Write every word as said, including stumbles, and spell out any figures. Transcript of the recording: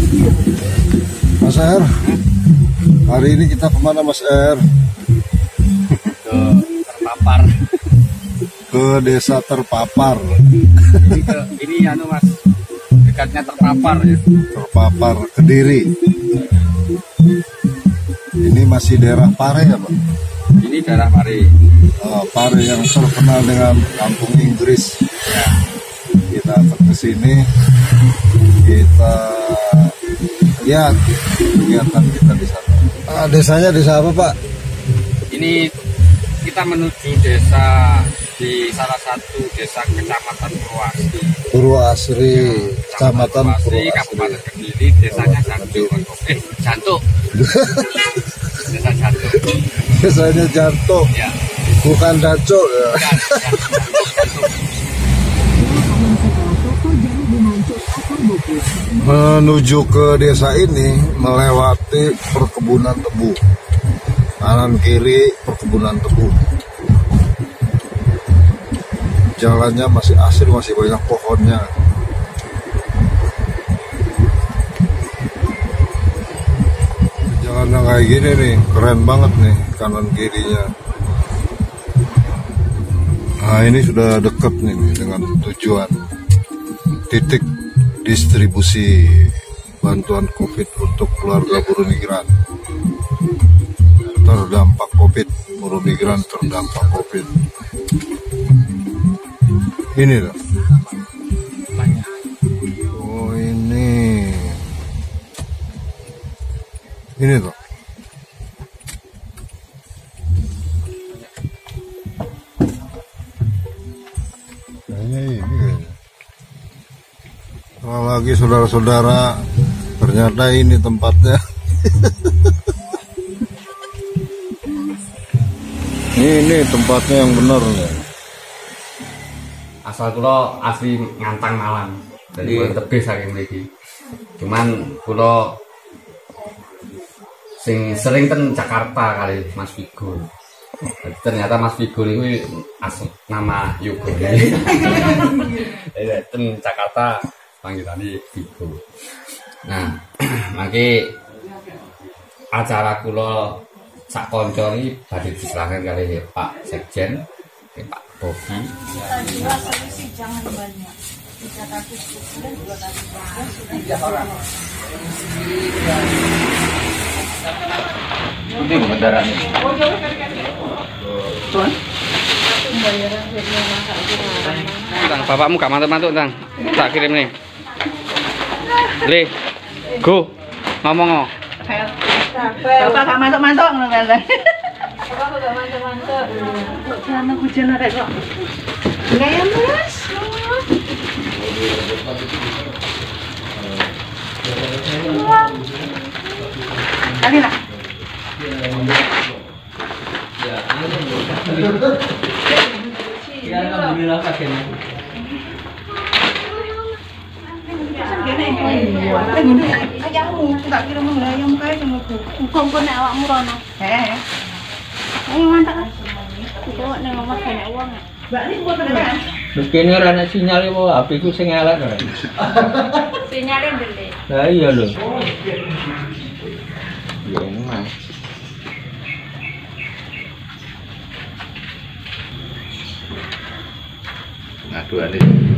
Mas R, hari ini kita kemana Mas R? Ke terpapar. Ke desa terpapar. Ini ke ini anu Mas, dekatnya terpapar ya. Terpapar Kediri. Ini masih daerah Pare ya Bang? Ini daerah Pare. Oh, Pare yang terkenal dengan kampung Inggris. Ya. Kita ke sini, kita lihat kegiatan kita di sana. Ah, desanya desa apa Pak? Ini kita menuju desa di salah satu desa kecamatan Purwoasri. Purwoasri, kecamatan Purwoasri, Purwoasri, Kabupaten Kediri, desanya Jantuk. Eh, Jantuk. Desa Jantuk. Desanya Jantuk, Ya. bukan Daco ya. Bukan, ya. Menuju ke desa ini melewati perkebunan tebu, kanan kiri perkebunan tebu. Jalannya masih asri, masih banyak pohonnya. Jalan yang kayak gini nih, keren banget nih kanan kirinya. Nah ini sudah deket nih dengan tujuan titik distribusi bantuan COVID untuk keluarga buruh migran terdampak COVID, buruh migran terdampak COVID. Ini loh. Oh ini, ini loh. Kayaknya ini kayaknya. Kalau lagi saudara-saudara, ternyata ini tempatnya. Ini tempatnya yang benar nih. Asal kula asli Ngantang Malang. Jadi tebih saking mriki. Cuman kula sing sering ten Jakarta kali Mas Figur. Jadi ternyata Mas Figur itu asli nama Yogone. Jadi ten Jakarta panggilannya Figur. Nah, mangke acara kula sak kanca iki badhe diserahkan kali Pak Sekjen, Pak Bobi. Jangan banyak. Tiga ratus dan dua ratus Tiga orang. Ini kendaraan ini. Tuan. Tang, bapakmu gak mantuk-mantuk, Tang. Tak kirim nih. Le. Go. Ngomong. Bapak gak mantuk-mantuk ngono kan. Bapak gak mantuk-mantuk. Kok celana hujan arek kok. Enggak ya, Mas. Kali nak. Ya, alhamdulillah kakeknya. Ayammu, tak kira mau ayam kae ngono ku. Kok kok nek awakmu rono. Heeh. Ayo mantap. Kok nek omah kene wong. Mbak ini kok tenan. Begini ora ana sinyal apa H P ku sing elek ora. Sinyale ndelik. Lah iya lho. Ya ini Mas. Ngaduane.